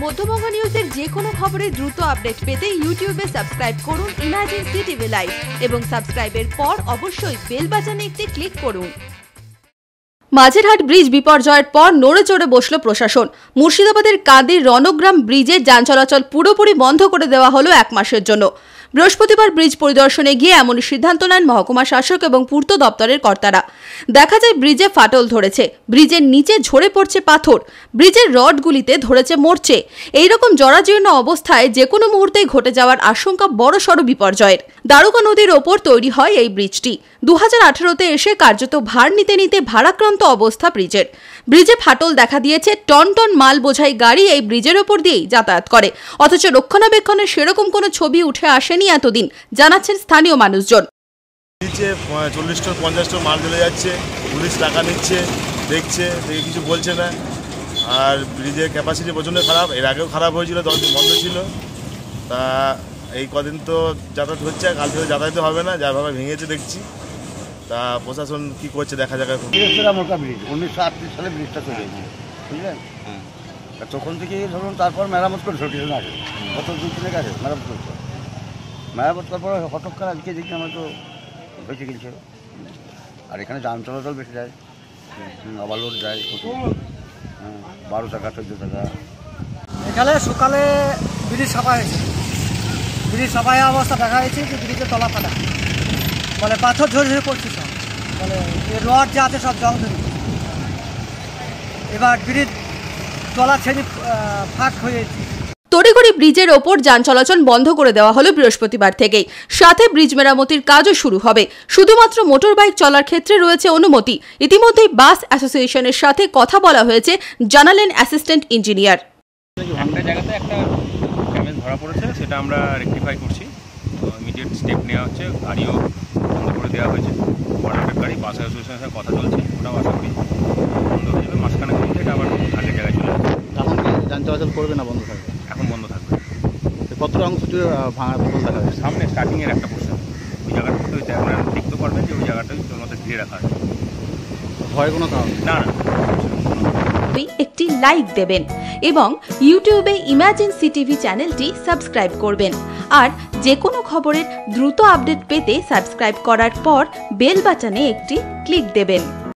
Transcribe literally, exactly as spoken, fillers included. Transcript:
মধ্যবঙ্গ নিউজের যে কোনো খবরের দ্রুত আপডেট পেতে ইউটিউবে সাবস্ক্রাইব করুন ইমাজিন সিটিভি লাইভ এবং সাবস্ক্রাইবের পর অবশ্যই বেল বাটনে একটি ক্লিক করুন। মাঝেরহাট ব্রিজ বিপর্যয়ের পর নড়ে চড়ে বসল প্রশাসন। মুর্শিদাবাদের কাঁদির রণগ্রাম ব্রিজে যান চলাচল পুরোপুরি বন্ধ করে দেওয়া হলো এক মাসের জন্য। বৃহস্পতিবার ব্রিজ পরিদর্শনে গিয়ে এমনই সিদ্ধান্ত নেন মহকুমা শাসক এবং পূর্ত দপ্তরের কর্তারা। দেখা যায় ব্রিজে ফাটল ধরেছে, ব্রিজের নিচে ঝরে পড়ছে পাথর, ব্রিজের রডগুলিতে ধরেছে মরচে। এইরকম জরাজীর্ণ অবস্থায় যে কোনো মুহূর্তেই ঘটে যাওয়ার আশঙ্কা বড়সড় বিপর্যয়ের। দারোগা নদীর ওপর তৈরি হয় এই ব্রিজটি। দু হাজার আঠারোতে এসে কার্যত ভার নিতে নিতে ভারাক্রান্ত অবস্থা ব্রিজের। ব্রিজে ফাটল দেখা দিয়েছে, টন টন মাল বোঝাই গাড়ি এই ব্রিজের ওপর দিয়েই যাতায়াত করে, অথচ রক্ষণাবেক্ষণের সেরকম কোনো ছবি উঠে আসেনি এতদিন, জানাচ্ছেন স্থানীয় মানুষজন। চল্লিশ টন পঞ্চাশ টন মাল চলে যাচ্ছে, পুলিশ টাকা নিচ্ছে, দেখছে, দেখে কিছু বলছে না। আর ব্রিজের ক্যাপাসিটি প্রচণ্ড খারাপ, এর আগেও খারাপ হয়েছিল, দশ দিন বন্ধ ছিল। তা এই কদিন তো যাতায়াত হচ্ছে, কাল থেকে যাতায়াত হবে না, যাভাবে ভেঙেছে দেখছি। তা প্রশাসন কি করছে দেখা যাক। মোটা ব্রিজ উনিশশো আটত্রিশ সালে ব্রিজটা তৈরি হয়েছে, বুঝলেন? হ্যাঁ, তখন থেকে ধরুন তারপর মেরামত করেছে, কিছুদিন আগে গত দুই দিনের আগে মেরামত করছে। মেরামত করার পরে হঠাৎ করে আজকে দেখি আমার তো বেঁচে গেছে। আর এখানে যান চলাচল বেশি যায়, আবার লোড যায়, হ্যাঁ, বারো টাকা চোদ্দ টাকা। এখানে সকালে ব্রিজ সাফা হয়েছে, ব্রিজ সাফাই অবস্থা দেখা যাচ্ছে যে ব্রিজের তলা ফাটা, মানে পাথর ঝরে ঝরে পড়ছে সব, মানে রড যা আছে সব জল ধরে। এবার ব্রিজ তলা ছেড়ে ফাঁক হয়েছে। তড়িঘড়ি ব্রিজের ওপর যান চলাচল বন্ধ করে দেওয়া হলো বৃহস্পতিবার থেকেই। সাথে ব্রিজ মেরামতির কাজও শুরু হবে। শুধুমাত্র মোটর বাইক চলার ক্ষেত্রে রয়েছে অনুমতি। ইতিমধ্যেই বাস অ্যাসোসিয়েশনের সাথে কথা বলা হয়েছে, জানালেন অ্যাসিস্ট্যান্ট ইঞ্জিনিয়ার। একটা জায়গাতে একটা ড্যামেজ ধরা পড়েছে, সেটা আমরা রেকটিফাই করছি। ইমিডিয়েট স্টেপ নেওয়া হচ্ছে, গাড়িও বন্ধ করে দেওয়া হয়েছে। বর্ডারের গাড়ি বাস অ্যাসোসিয়েশনের সাথে কথা চলছে, ওটাও আশা করি বন্ধ হয়ে যাবে। মাঝখানে মধ্যে এটা আবার আগের জায়গায় চলে যাবে। এখন যান চলাচল করবে না, বন্ধ থাকবে? এখন বন্ধ থাকবে। কতটা অংশ জুড়ে ভাঙা বন্ধ দেখা যাচ্ছে? সামনে স্টার্টিংয়ের একটা পোর্শন, ওই জায়গাটা হচ্ছে আপনারা দেখতে পারবেন যে ওই জায়গাটাই তোর মধ্যে ঘিরে রাখা আছে। ভয় কোনো কারণ না না একটি লাইক দেবেন এবং ইউটিউবে ইমাজিন সিটিভি চ্যানেলটি সাবস্ক্রাইব করবেন। আর যে কোনো খবরের দ্রুত আপডেট পেতে সাবস্ক্রাইব করার পর বেল বাটনে একটি ক্লিক দেবেন।